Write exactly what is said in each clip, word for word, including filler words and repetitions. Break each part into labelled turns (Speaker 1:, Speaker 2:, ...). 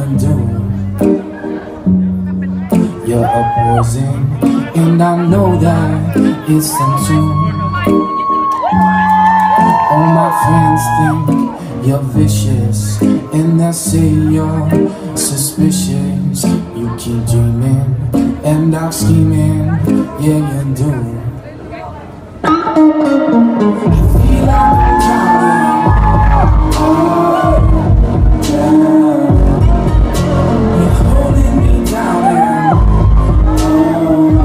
Speaker 1: you do. You're a poison, and I know that it's untrue. All my friends think you're vicious, and they say you're suspicious. You keep dreaming, and I'm scheming, yeah you do. I feel like I'm drowning, oh, yeah. You're holding me down and oh,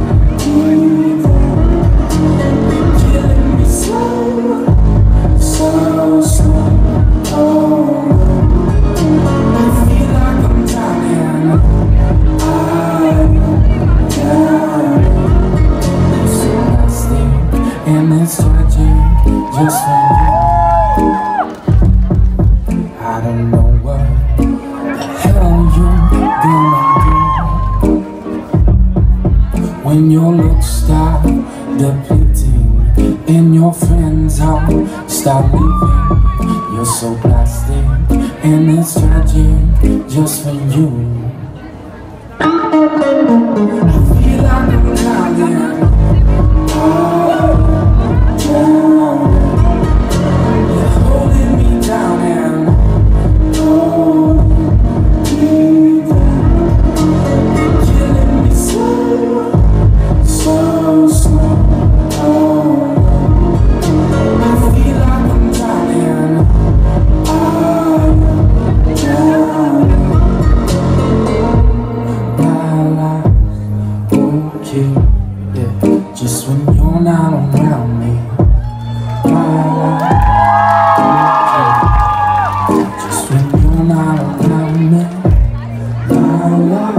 Speaker 1: you're killing me slow, so slow. Oh, I feel like I'm drowning, I, yeah. It's so nasty and it's tragic, just for you. I don't know what the hell you're gonna do when your looks start depleting and your friends all start leaving. You're so plastic and it's tragic just for you. I feel like I'm drowning, oh, yeah. You're holding me down and oh, you're killing me slow, so slow. Oh, I feel like I'm drowning, oh, yeah. My life's okay, yeah, just when you're not around me. My life, just when you're not around me, my life.